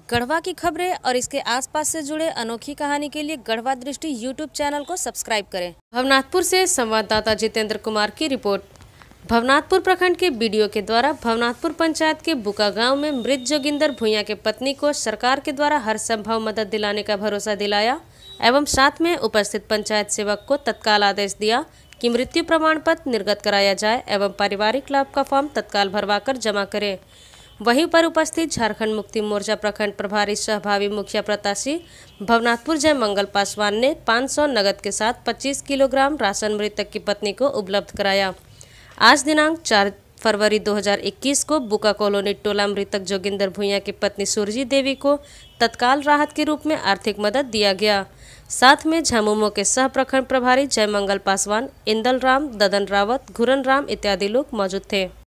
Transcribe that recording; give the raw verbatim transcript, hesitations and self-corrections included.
गढ़वा की खबरें और इसके आसपास से जुड़े अनोखी कहानी के लिए गढ़वा दृष्टि यूट्यूब चैनल को सब्सक्राइब करें। भवनाथपुर से संवाददाता जितेंद्र कुमार की रिपोर्ट। भवनाथपुर प्रखंड के बीडीओ के द्वारा भवनाथपुर पंचायत के बुका गांव में मृत जोगिंदर भुइयां के पत्नी को सरकार के द्वारा हर संभव मदद दिलाने का भरोसा दिलाया एवं साथ में उपस्थित पंचायत सेवक को तत्काल आदेश दिया कि मृत्यु प्रमाण पत्र निर्गत कराया जाए एवं पारिवारिक लाभ का फॉर्म तत्काल भरवाकर जमा करें। वहीं पर उपस्थित झारखंड मुक्ति मोर्चा प्रखंड प्रभारी सहभावी मुखिया प्रत्याशी भवनाथपुर जय मंगल पासवान ने पाँच सौ नगद के साथ पच्चीस किलोग्राम राशन मृतक की पत्नी को उपलब्ध कराया। आज दिनांक चार फरवरी दो हज़ार इक्कीस को बुका कॉलोनी टोला मृतक जोगिंदर भुइयां की पत्नी सुरजी देवी को तत्काल राहत के रूप में आर्थिक मदद दिया गया। साथ में झामुमो के सह प्रखंड प्रभारी जय मंगल पासवान, इंदल राम, ददन रावत, घुरन राम इत्यादि लोग मौजूद थे।